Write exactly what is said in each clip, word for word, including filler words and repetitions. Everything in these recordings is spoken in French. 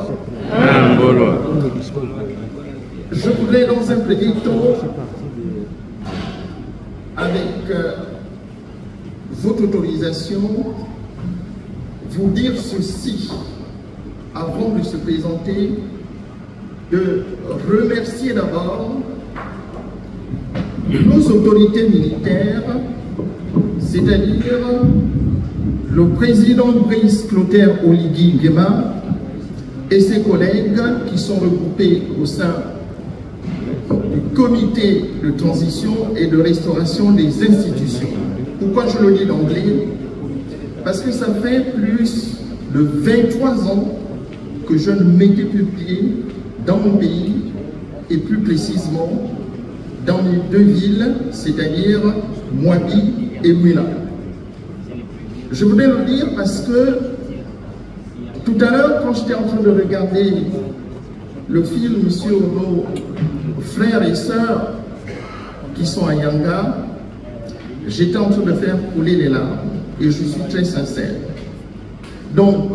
Je voudrais dans un premier temps, avec euh, votre autorisation, vous dire ceci avant de se présenter, de remercier d'abord nos autorités militaires, c'est-à-dire le président Brice Clotaire Oligui Nguema et ses collègues qui sont regroupés au sein du comité de transition et de restauration des institutions. Pourquoi je le dis d'anglais? Parce que ça fait plus de vingt-trois ans que je ne mettais plus pied dans mon pays et plus précisément dans les deux villes, c'est-à-dire Mwabi et Mouila. Je voulais le dire parce que tout à l'heure, quand j'étais en train de regarder le film sur nos frères et sœurs qui sont à Yanga, j'étais en train de faire couler les larmes et je suis très sincère. Donc,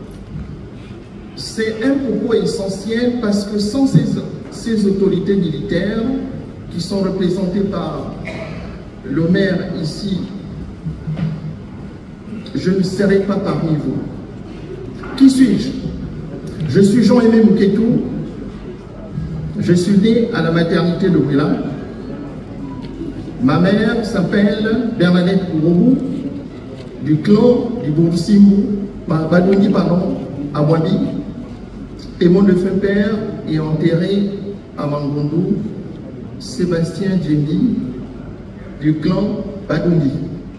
c'est un propos essentiel parce que sans ces, ces autorités militaires qui sont représentées par le maire ici, je ne serai pas parmi vous. Qui suis-je? Je suis Jean-Aimé Mouketou. Je suis né à la maternité de Mouila. Ma mère s'appelle Bernadette Kourou, du clan du Boursimou, Badouni, pardon, à Mwabi. Et mon défunt père est enterré à Mangondo, Sébastien Djembi, du clan Badouni.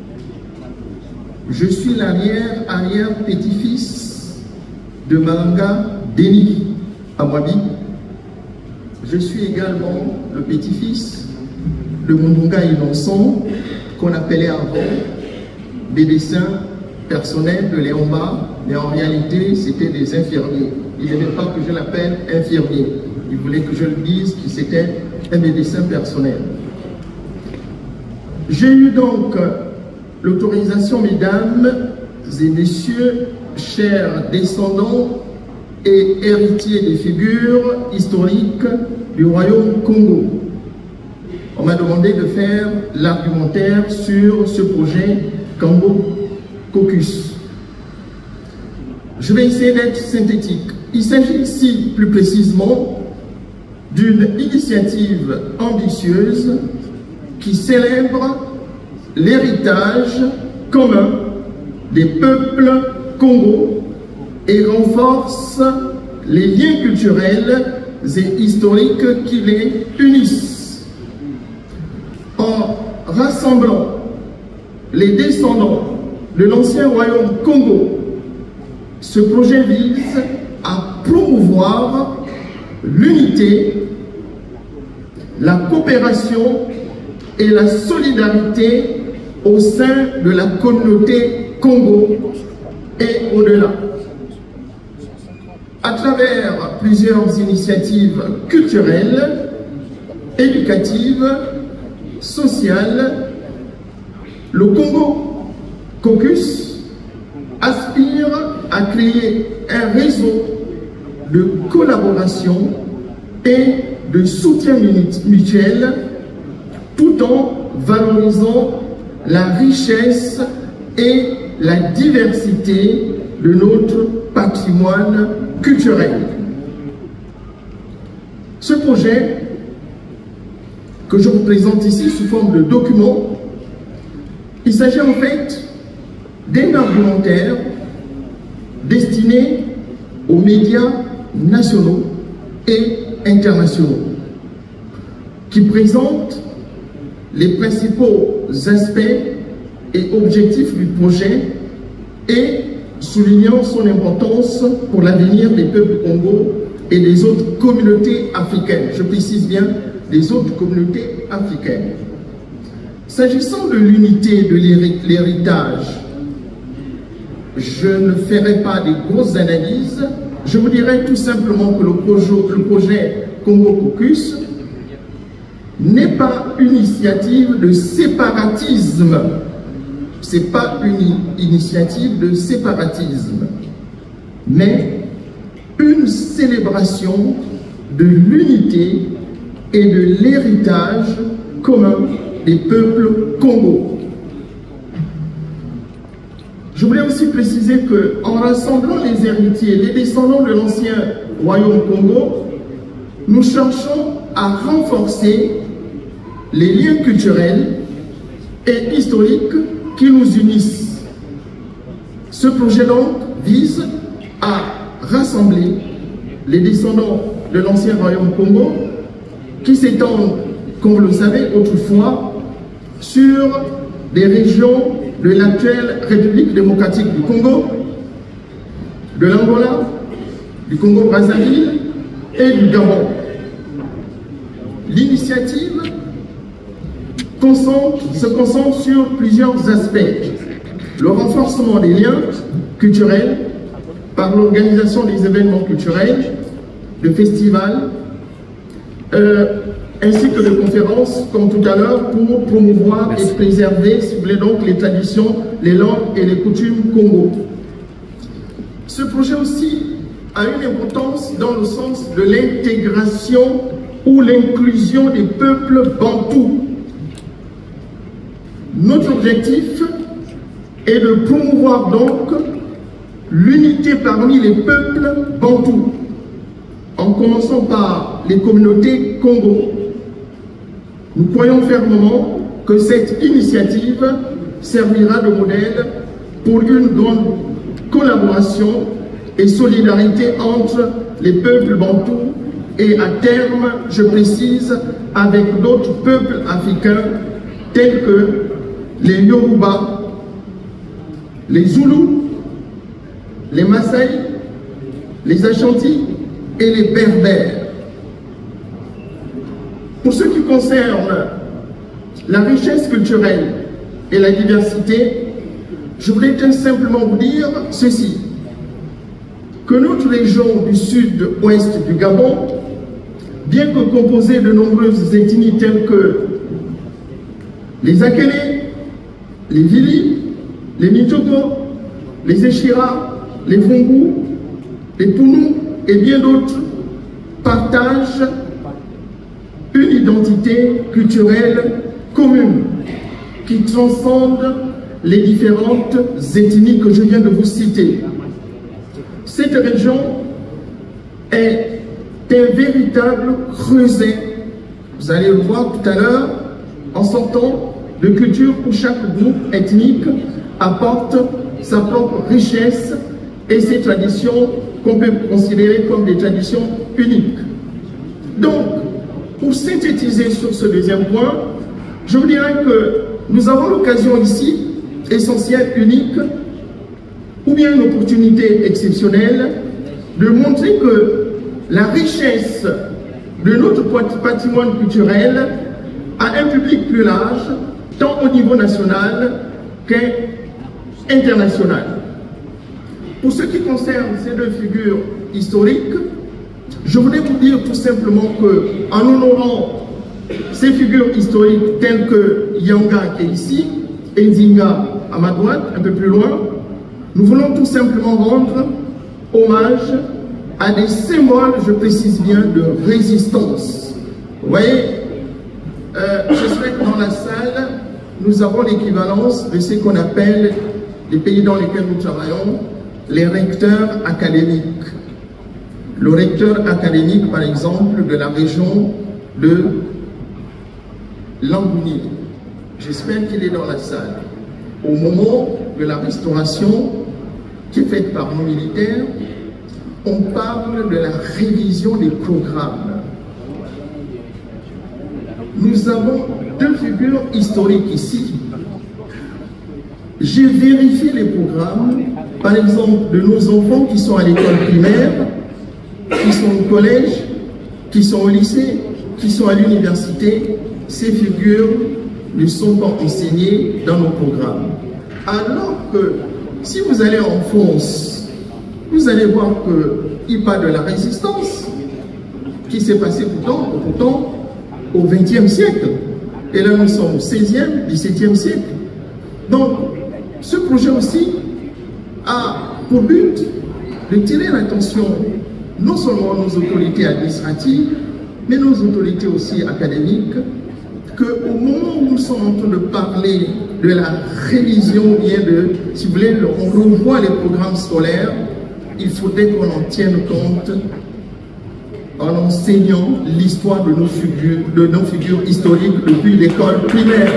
Je suis l'arrière-arrière-petit-fils de Malanga Deni à Mwabi. Je suis également le petit-fils de Mundunga Innocent, qu'on appelait avant médecins personnels de Léomba, mais en réalité c'était des infirmiers. Il n'aimait pas que je l'appelle infirmier. Il voulait que je le dise que c'était un médecin personnel. J'ai eu donc l'autorisation, mesdames et messieurs, chers descendants et héritiers des figures historiques du royaume Congo. On m'a demandé de faire l'argumentaire sur ce projet Congo Caucus. Je vais essayer d'être synthétique. Il s'agit ici, plus précisément, d'une initiative ambitieuse qui célèbre l'héritage commun des peuples Congo et renforce les liens culturels et historiques qui les unissent. En rassemblant les descendants de l'ancien royaume Congo, ce projet vise à promouvoir l'unité, la coopération et la solidarité au sein de la communauté Congo et au-delà. À travers plusieurs initiatives culturelles, éducatives, sociales, le Congo Caucus aspire à créer un réseau de collaboration et de soutien mutuel tout en valorisant la richesse et la diversité de notre patrimoine culturel. Ce projet que je vous présente ici sous forme de document, il s'agit en fait d'un argumentaire destiné aux médias nationaux et internationaux qui présente les principaux aspects et objectifs du projet et soulignant son importance pour l'avenir des peuples Congo et des autres communautés africaines. Je précise bien, des autres communautés africaines. S'agissant de l'unité de l'héritage, je ne ferai pas de grosses analyses. Je vous dirai tout simplement que le projet, le projet Congo Caucus n'est pas une initiative de séparatisme. Ce n'est pas une initiative de séparatisme, mais une célébration de l'unité et de l'héritage commun des peuples Congo. Je voulais aussi préciser qu'en rassemblant les héritiers, les descendants de l'ancien royaume Congo, nous cherchons à renforcer les liens culturels et historiques qui nous unissent. Ce projet donc vise à rassembler les descendants de l'ancien royaume Congo qui s'étendent, comme vous le savez, autrefois sur des régions de l'actuelle République démocratique du Congo, de l'Angola, du Congo-Brazzaville et du Gabon. L'initiative se concentre sur plusieurs aspects. Le renforcement des liens culturels par l'organisation des événements culturels, de festivals, euh, ainsi que de conférences, comme tout à l'heure, pour promouvoir Merci. et préserver, si vous voulez donc, les traditions, les langues et les coutumes Congo. Ce projet aussi a une importance dans le sens de l'intégration ou l'inclusion des peuples bantous. Notre objectif est de promouvoir donc l'unité parmi les peuples bantous, en commençant par les communautés Congo. Nous croyons fermement que cette initiative servira de modèle pour une grande collaboration et solidarité entre les peuples bantous et à terme, je précise, avec d'autres peuples africains tels que les Yoruba, les Zoulous, les Maasai, les Ashanti et les Berbères. Pour ce qui concerne la richesse culturelle et la diversité, je voulais tout simplement vous dire ceci, que notre région du sud-ouest du Gabon, bien que composée de nombreuses ethnies telles que les Akélé, les Vili, les Mitogo, les Échira, les Vongu, les Pounou et bien d'autres, partagent une identité culturelle commune qui transcende les différentes ethnies que je viens de vous citer. Cette région est un véritable creuset, vous allez le voir tout à l'heure, en sortant de culture où chaque groupe ethnique apporte sa propre richesse et ses traditions qu'on peut considérer comme des traditions uniques. Donc, pour synthétiser sur ce deuxième point, je vous dirais que nous avons l'occasion ici, essentielle, unique, ou bien une opportunité exceptionnelle, de montrer que la richesse de notre patrimoine culturel a un public plus large, tant au niveau national qu'international. Pour ce qui concerne ces deux figures historiques, je voulais vous dire tout simplement qu'en honorant ces figures historiques telles que Yanga qui est ici, et Nzinga à ma droite, un peu plus loin, nous voulons tout simplement rendre hommage à des symboles, je précise bien, de résistance. Vous voyez, euh, je souhaite que dans la salle, nous avons l'équivalence de ce qu'on appelle, les pays dans lesquels nous travaillons, les recteurs académiques. Le recteur académique, par exemple, de la région de Langouni. J'espère qu'il est dans la salle. Au moment de la restauration qui est faite par nos militaires, on parle de la révision des programmes. Nous avons deux figures historiques ici. J'ai vérifié les programmes, par exemple, de nos enfants qui sont à l'école primaire, qui sont au collège, qui sont au lycée, qui sont à l'université. Ces figures ne sont pas enseignées dans nos programmes. Alors que si vous allez en France, vous allez voir qu'il parle de la résistance qui s'est passée pourtant, pourtant au vingtième siècle. Et là, nous sommes au seizième, dix-septième siècle. Donc, ce projet aussi a pour but de tirer l'attention non seulement nos autorités administratives, mais nos autorités aussi académiques, qu'au moment où nous sommes en train de parler de la révision, bien de, si vous voulez, on revoit les programmes scolaires, il faudrait qu'on en tienne compte en enseignant l'histoire de nos figures, de nos figures historiques depuis l'école primaire.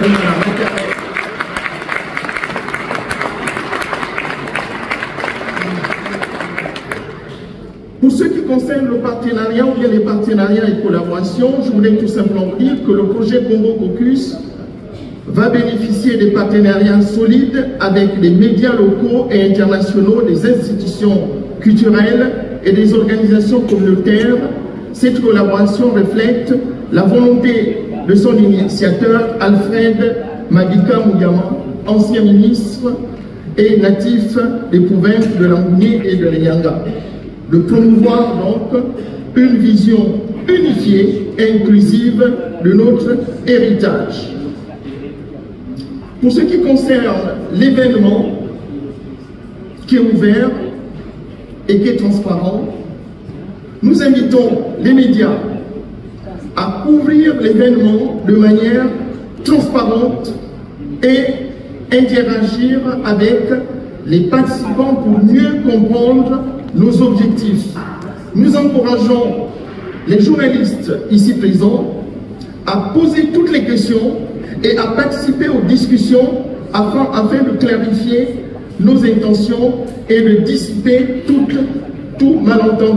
Pour ce qui concerne le partenariat ou bien les partenariats et collaborations, je voulais tout simplement vous dire que le projet Congo Caucus va bénéficier des partenariats solides avec les médias locaux et internationaux, des institutions culturelles et des organisations communautaires. Cette collaboration reflète la volonté de son initiateur, Alfred Mabika Muyama, ancien ministre et natif des provinces de Lambounie et de Nyanga, de promouvoir donc une vision unifiée et inclusive de notre héritage. Pour ce qui concerne l'événement qui est ouvert et qui est transparent, nous invitons les médias à couvrir l'événement de manière transparente et interagir avec les participants pour mieux comprendre nos objectifs. Nous encourageons les journalistes ici présents à poser toutes les questions et à participer aux discussions afin, afin de clarifier nos intentions et de dissiper tout, tout malentendu.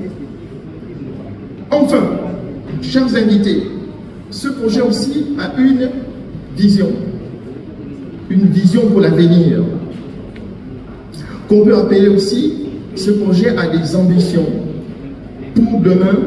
Enfin, chers invités, ce projet aussi a une vision, une vision pour l'avenir, qu'on peut appeler aussi, ce projet a des ambitions pour demain.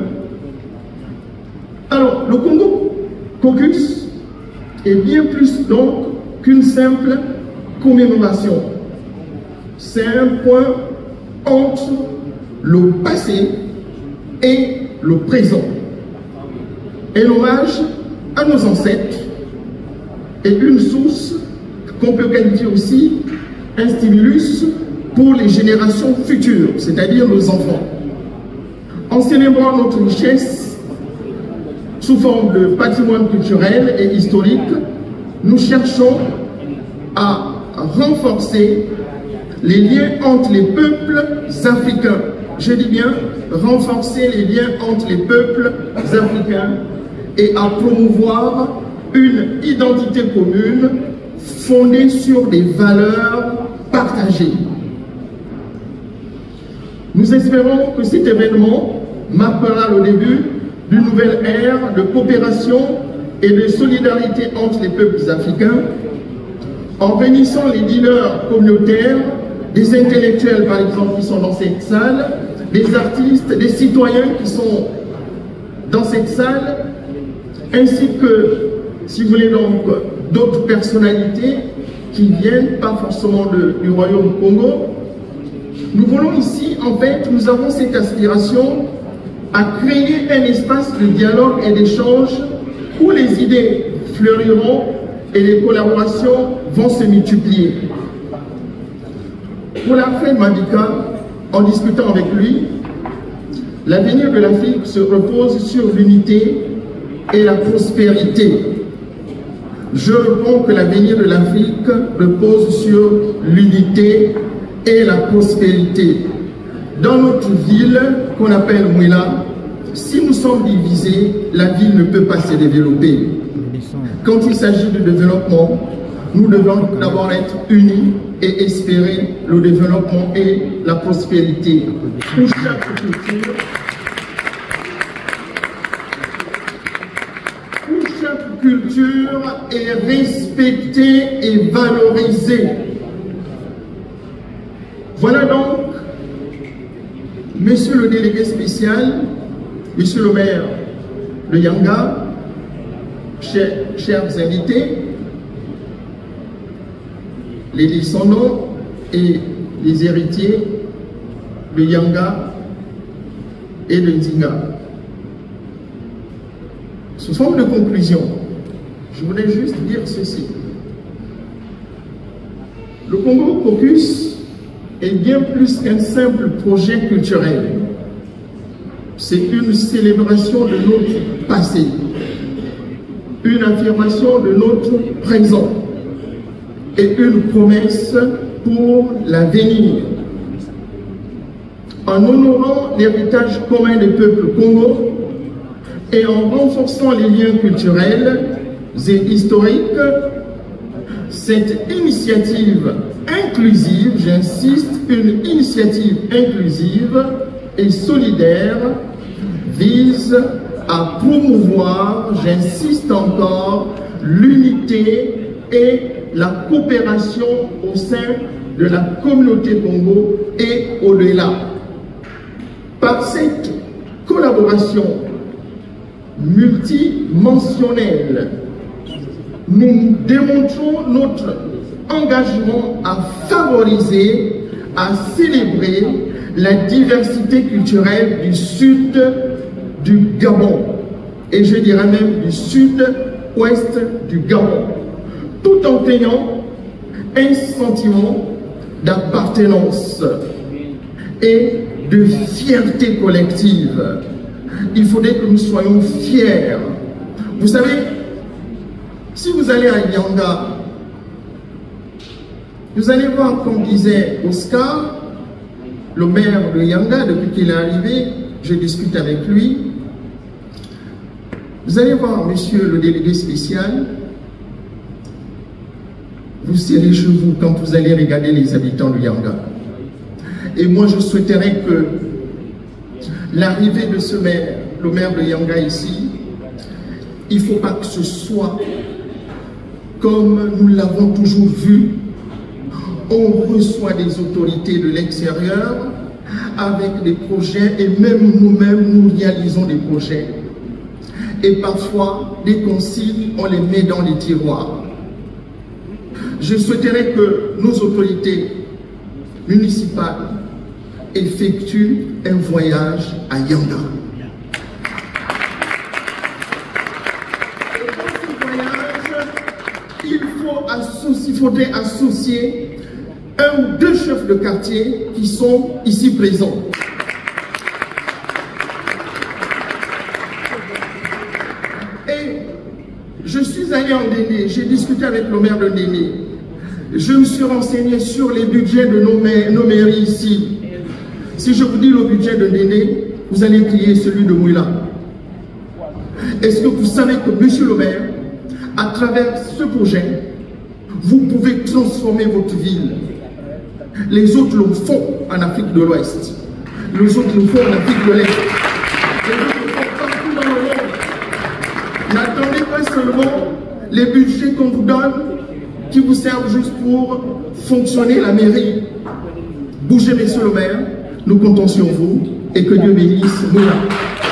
Alors, le Congo Caucus est bien plus donc qu'une simple commémoration. C'est un point entre le passé et le présent. Un hommage à nos ancêtres et une source qu'on peut qualifier aussi un stimulus pour les générations futures, c'est-à-dire nos enfants. En célébrant notre richesse sous forme de patrimoine culturel et historique, nous cherchons à renforcer les liens entre les peuples africains. Je dis bien renforcer les liens entre les peuples africains et à promouvoir une identité commune fondée sur des valeurs partagées. Nous espérons que cet événement marquera le début d'une nouvelle ère de coopération et de solidarité entre les peuples africains en réunissant les leaders communautaires, des intellectuels par exemple qui sont dans cette salle, des artistes, des citoyens qui sont dans cette salle, ainsi que, si vous voulez donc, d'autres personnalités qui viennent, pas forcément de, du Royaume Congo. Nous voulons ici, en fait, nous avons cette aspiration à créer un espace de dialogue et d'échange où les idées fleuriront et les collaborations vont se multiplier. Pour Alfred Mabika, en discutant avec lui, l'avenir de l'Afrique se repose sur l'unité et la prospérité. Je réponds que l'avenir de l'Afrique repose sur l'unité et la prospérité. Dans notre ville, qu'on appelle Mouila, si nous sommes divisés, la ville ne peut pas se développer. Quand il s'agit de développement, nous devons d'abord être unis et espérer le développement et la prospérité. Pour chaque culture, pour chaque culture est respectée et valorisée. Voilà donc, monsieur le délégué spécial, monsieur le maire de Yanga, chers, chers invités, les descendants et les héritiers de Yanga et de Nzinga. Sous forme de conclusion, je voulais juste dire ceci. Le Congo Caucus est bien plus qu'un simple projet culturel. c'est une célébration de notre passé, une affirmation de notre présent et une promesse pour l'avenir. En honorant l'héritage commun des peuples congolais et en renforçant les liens culturels et historiques, cette initiative inclusive, j'insiste, une initiative inclusive et solidaire vise à promouvoir, j'insiste encore, l'unité et la coopération au sein de la communauté Congo et au-delà. Par cette collaboration multidimensionnelle, nous démontrons notre engagement à favoriser, à célébrer la diversité culturelle du sud du Gabon, et je dirais même du sud-ouest du Gabon, tout en ayant un sentiment d'appartenance et de fierté collective. Il faudrait que nous soyons fiers. Vous savez, si vous allez à Yanga, vous allez voir, comme disait Oscar, le maire de Yanga, depuis qu'il est arrivé, je discute avec lui. Vous allez voir, monsieur le délégué spécial, vous serrez chez vous quand vous allez regarder les habitants de Yanga. Et moi, je souhaiterais que l'arrivée de ce maire, le maire de Yanga ici, il ne faut pas que ce soit comme nous l'avons toujours vu. On reçoit des autorités de l'extérieur avec des projets et même nous-mêmes, nous réalisons des projets. Et parfois, des consignes, on les met dans les tiroirs. Je souhaiterais que nos autorités municipales effectuent un voyage à Yanga. Et dans ce voyage, il faut associer, il faudrait associer un ou deux chefs de quartier qui sont ici présents. Et je suis allé en Ndéné, j'ai discuté avec le maire de Ndéné. Je me suis renseigné sur les budgets de nos, ma nos mairies ici. Si je vous dis le budget de Ndéné, vous allez crier celui de Mouila. Est-ce que vous savez que, monsieur le maire, à travers ce projet, vous pouvez transformer votre ville? Les autres le font en Afrique de l'Ouest. Les autres le font en Afrique de l'Est. Les autres le font partout dans le monde. N'attendez pas seulement les budgets qu'on vous donne qui vous servent juste pour fonctionner la mairie. Bougez, monsieur le maire, nous comptons sur vous et que Dieu bénisse Moula.